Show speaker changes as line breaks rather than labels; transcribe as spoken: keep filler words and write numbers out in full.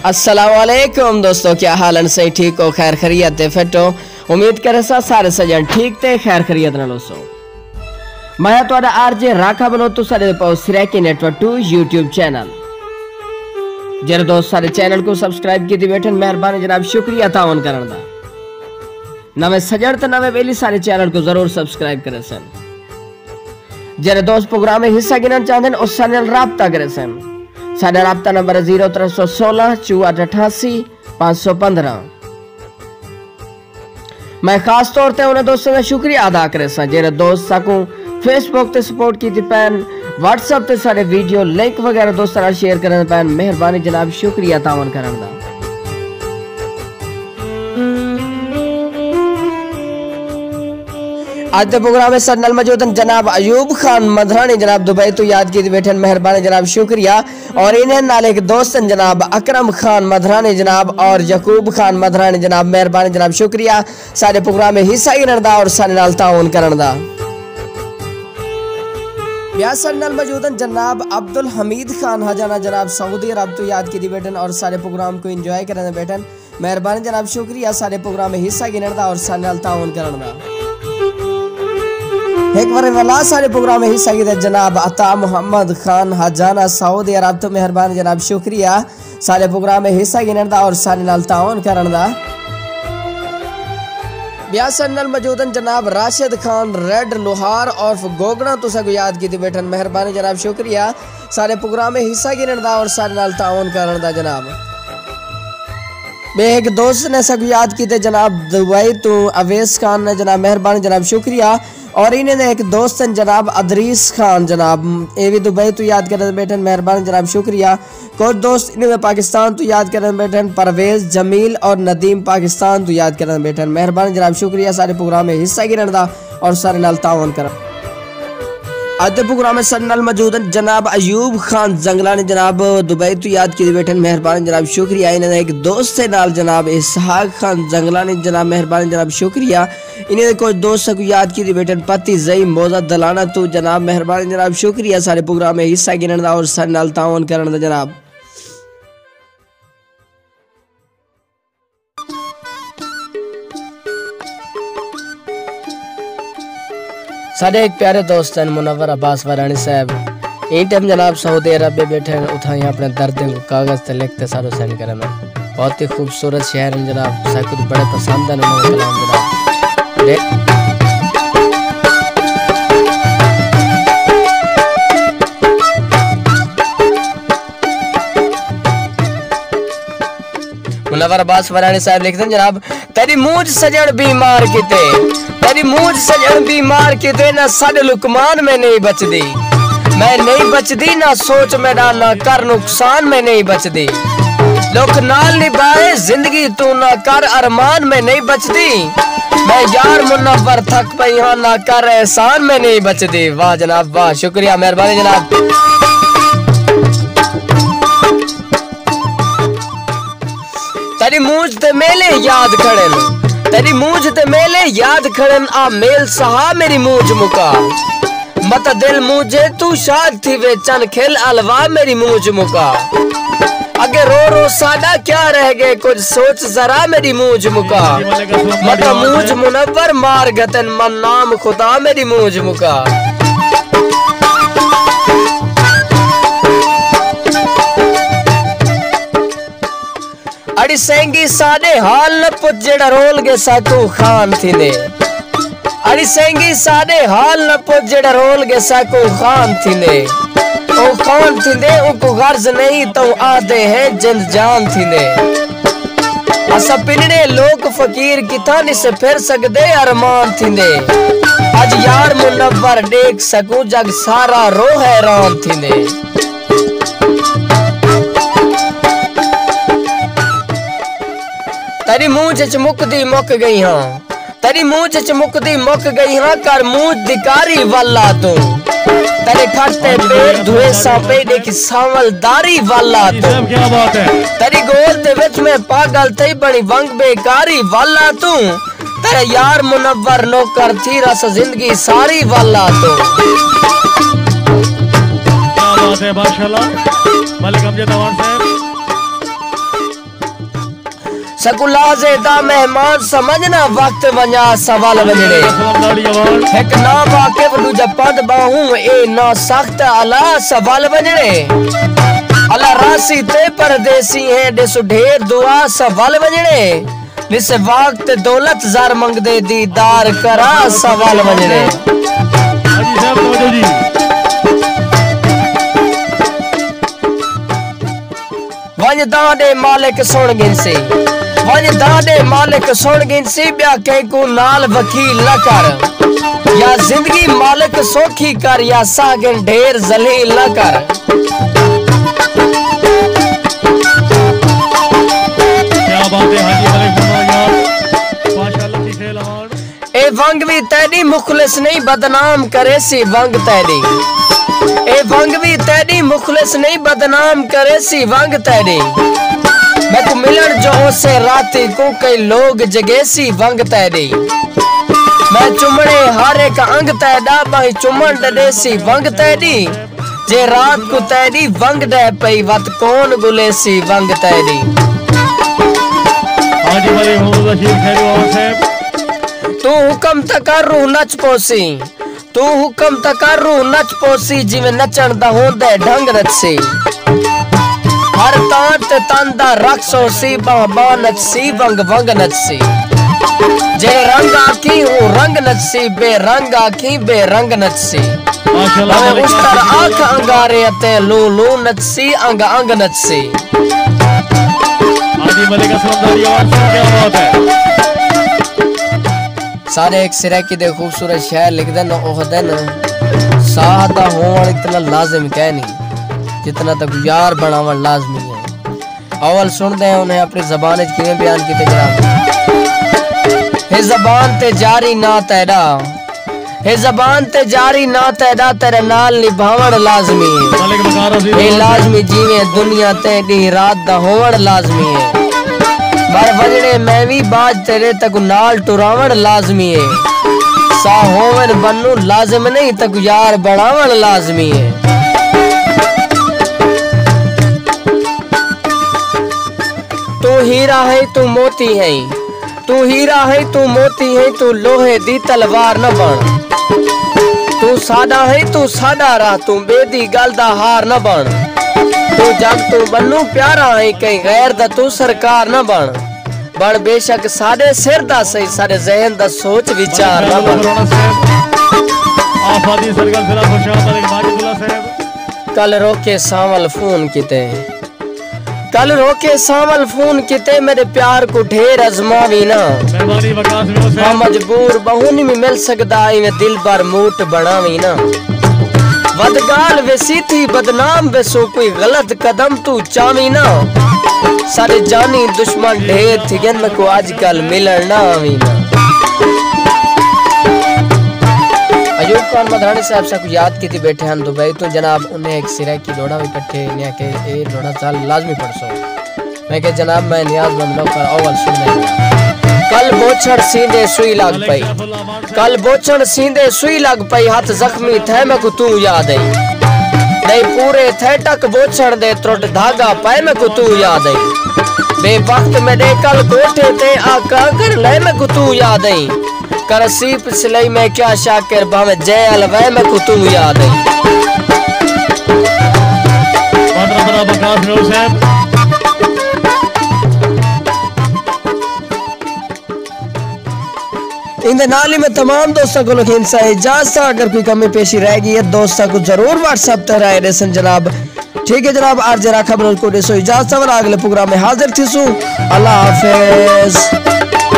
अस्सलामुअलैकुम दोस्तों, क्या हाल है? सही ठीक हो? खैर खैरियत है? फिट हो? उम्मीद करे सा सारे सजन ठीक थे, खैर खैरियत ना दोस्तों। मैं थोड़ा आरजे राखा बनो तो सारे पाओ Saraiki network two YouTube channel. जरा दोस्त सारे चैनल को सब्सक्राइब की बैठे, मेहरबानी जनाब, शुक्रिया तावन करन दा। नवे सजन तो नवे वेली सारे चैनल को जरूर सब्सक्राइब करे सन। जरा दोस्त प्रोग्राम में हिस्सा गिनना चाहते हैं उस चैनल राब्ता करे सन। साढ़े राब्ता नंबर जीरो त्रै सौ सोलह चौहठ अठासी पाँच सौ पंद्रह। मैं खास तौर पर उन्हें दोस्तों का शुक्रिया अदा करे सा जेरे दोस्त सकूं फेसबुक ते सपोर्ट की पैन, व्हाट्सएप ते सारे वीडियो लिंक वगैरह दोस्तों नाल शेयर करने पैन, मेहरबानी जनाब, शुक्रिया तावन करन दा। आज के प्रोग्राम में सर नल मौजूद जनाब अयूब खान मधरानी जनाब दुबई तो याद की बैठे, मेहरबानी जनाब, शुक्रिया। और इन्हें नाल एक दोस्त जनाब अकरम खान मधरानी जनाब और यकूब खान मधरानी जनाब, मेहरबानी जनाब, शुक्रिया सारे प्रोग्राम में हिस्सा गिनन दा और सारे नाल ताउन करन दा। सर नल मौजूद जनाब अब्दुल हमीद खान हजाना जनाब सऊदी अरब तो याद की बैठे और सारे प्रोग्राम को एंजॉय करने बैठे, मेहरबानी जनाब, शुक्रिया सारे प्रोग्राम में हिस्सा गिनन दा और सारे नाल ताउन करन दा। एक बार वाला सारे प्रोग्राम में हिस्सा गिनते जनाब अता मोहम्मद खान हजाना सऊदी अरब तो मेहरबानी जनाब, शुक्रिया सारे प्रोग्राम में हिस्सा गिनन दा और सारे नाल ताउन करन दा। ब्यासन नल मौजूदन जनाब राशिद खान रेड लोहार और गोगना तो सब याद की बैठन, मेहरबानी जनाब, शुक्रिया सारे प्रोग्राम में हिस्सा गिनन दा और सारे नाल ताउन करन दा जनाब। एक दोस्त ने सब याद की जनाब दुबई तो अवैस खान ने जनाब, मेहरबानी जनाब, शुक्रिया। और इन्हें एक दोस्त जनाब अदरीस खान जनाब ये भी दुबई तो याद कर बैठे, मेहरबानी जनाब, शुक्रिया। कुछ दोस्त इन्हें पाकिस्तान तो याद कर बैठे, परवेज जमील और नदीम पाकिस्तान तो याद कर बैठे, मेहरबानी जनाब, शुक्रिया सारे प्रोग्राम में हिस्सा गिनन दा और सारे नाल ताउन कर। आज प्रोग्राम में सर नल मौजूद जनाब अयूब खान जंगलानी जनाब दुबई तो याद की बैठे, मेहरबानी जनाब, शुक्रिया। इन्हें एक दोस्त है नाल जनाब इसहाक खान जंगलानी जनाब, मेहरबानी जनाब, शुक्रिया। इन्हें कुछ दोस्त को याद की बैठे, पति जई मोजा दलाना तो जनाब, मेहरबानी जनाब, शुक्रिया सारे प्रोग्राम में हिस्सा गिनन दा और सारे नाल ताउन करन दा जनाब। साढ़े एक प्यारे दोस्त हैं मुनव्वर अब्बास वरानी साहब, इन टाइम जनाब सऊदी अरब में बैठे उठाई अपने दर्द को कागज से लिखते सारो सेंड करे में। बहुत ही खूबसूरत शहर है जनाब, सबको बड़े पसंद है उन्होंने कलाम जनाब। मुनव्वर अब्बास वरानी साहब लिखते हैं जनाब, तेरी मूंछ सजन बीमार किते, तेरी मूंछ सजन बीमार किते, ना सड लुकमान में नहीं बचदी, मैं नहीं बचदी, ना सोच मेरा ना कर नुकसान में नहीं बचदी, लोग नाल निभाए जिंदगी तू ना कर अरमान में नहीं बचदी, मैं यार मुनव्वर थक पई हाँ ना कर एहसान में नहीं बचदी। वाह जनाब वाह, शुक्रिया, मेहरबानी जनाब। तेरी मूंछ ते मेले याद खड़न, तेरी मूंछ ते मेले याद खड़न, आ मेल सहा मेरी मूंछ मुका, मत दिल मुझे तू शाद थी वेचन खिल अलवा मेरी मूंछ मुका, अगे रो रो सादा क्या रह गए कुछ सोच जरा मेरी मूंछ मुका, मत मूंछ मुनव्वर मार गतन मन नाम खुदा मेरी मूंछ मुका। अड़ी सेंगी साडे हाल न पुछ जेड़ा रोल गे साकू खान थींदे, अड़ी सेंगी साडे हाल न पुछ जेड़ा रोल गे साकू खान थींदे, ओ खान थींदे उनको गर्ज नहीं तो आदे है जिंद जान थींदे, असा पिनने लोग फकीर किथा निस फिर सकदे अरमान थींदे, आज यार मुनव्वर देख सकूं जग सारा रो हैरान थींदे। तेरी मूंछ च मुकदी मुक गई हाँ, तेरी मूंछ च मुकदी मुक गई हाँ, कर मूंछ दिकारी वाला तू, तेरे खटते पेट धुए सांपे देखी सांवलदारी वाला तू, क्या बात है, तेरी गोल ते विच में पागल थई बनी वंग बेकारी वाला तू, तेरे यार मुनव्वर नौकर थी रस जिंदगी सारी वाला तू। क्या बात है, माशाल्लाह, मलिक अमजद अवान साहब। सकुलाजे दा मेहमान समझना वक्त वंजा सवाल वजड़े एक ना वाकिफ दूजा पद बाहूं ए ना सख्त अला सवाल वजड़े अला रासी ते परदेसी है दिस ढेर दुआ सवाल वजड़े निस वक्त दौलत जार मंगदे दीदार करा सवाल वजड़े वंज दादे मालिक सुन गिनसी वंज दादे मालिक सुन गिनसी ब्या के को नाल वकील न कर या जिंदगी मालिक सोखी कर या सागिन ढेर जलील न कर क्या बात है हाजी यार माशाल्लाह की खेल और ए वंग भी तेरी मुखलिस नहीं बदनाम करे सी वंग तेरी ए वंग भी तेरी मुखलिस नहीं बदनाम करे सी वंग तेरी मैं को मिलन जो से राती को कई लोग जगेसी वंग तेरी मैं चुमड़े हारे का अंग तेरा भाई चुमन डडेसी वंग तेरी जे रात को तेरी वंग दे पई वत कौन गुलेसी वंग तेरी हाजी वाले मोहम्मद रशीद खैरवान साहब तू हुक्म तकरू नच पोसी तू हुक्म तकरू नच पोसी जिवें नचण दा होंदा ढंग रचसी हर तान ते तंदा रक्सो सी बाबा नचसी वंग वंग नचसी जे रंग आखी हूँ रंग नचसी बेरंग आखी बेरंग नचसी माशाल्लाह उस तर आंख अंगारे अते लू लू नचसी अंग अंग नचसी आदि मलिक असलमदारी आवाज से क्या बात है सारे एक सिरकी दे खूबसूरत शहर लिख देन ओह दिन सादा होवण इतना लाजिम कह नहीं जितना तक यार बनावण लाजमी है अवल सुनते हैं उन्हें अपनी ज़बान च किवें बयान कीते जनाब हे ज़बान ते जारी ना तेरा हे ज़बान ते जारी ना तेरा तेरे नाल निभावण लाजमी है हे लाजमी जीवे दुनिया ते दी रात दा होवण लाजमी है मर वजड़े मैं भी बाज तेरे तक नाल टुरावण लाजमी है सा होवन बनू लाजिम नहीं तक यार बनावण लाजमी है तू हीरा है तू मोती है तू हीरा है तू मोती है तू लोहे दी तलवार न बन तू सादा है तू सादा रह तू बेदी गल दा हार न बन तू जग तू बनू प्यारा है कहीं गैर दा तू सरकार न बन बन बेशक साडे सिर दा सही साडे जहन दा सोच विचार न बन आफादी सरगल जिला खुशाब मलिक माजिदुल्लाह साहब कल रोके सावल फोन किते कल रोके सावल फोन किते मेरे प्यार को ढेर अजमावी ना हाँ मजबूर बहुनी में मिल सकदा इवें दिल बार मूट बनावी ना वदगाल वेसी थी बदनाम वेसो कोई गलत कदम तू चावी ना सारे जानी दुश्मन ढेर थी गन को आजकल मिलन ना आवी ना अयूब खान मधानी साहब से को याद की थी बैठे हम दुबई तो जनाब उन्हें एक सिरा की लोड़ा भी इकट्ठे ने के ए लोड़ा चाल लाजमी पड़सो मैं के जनाब मैं नियाज़मंद नौकर अव्वल सुनने कल बोछड़ सींदे सुई लग पई कल बोछड़ सींदे सुई लग पई हाथ जख्मी थे मैं को तू याद आई नहीं पूरे थे टक बोछड़ दे त्रुट धागा पाए मैं को तू याद आई बे वक्त में दे कल कोठे ते आका कर ले मैं को तू याद आई करसी पिछलई में क्या शाकिर भावे जय अलवे में को तू याद आई पंद्रह बकास रो साहब इन नाली में तमाम दोस्तों को हिंसा इजाजत अगर कोई कमी पेशी रहेगी है दोस्तों को जरूर व्हाट्सएप पर राय देसन जनाब ठीक है जनाब आज जरा खबर को देसो इजाजत अगले प्रोग्राम में हाजिर थी सु अल्लाह हाफिज।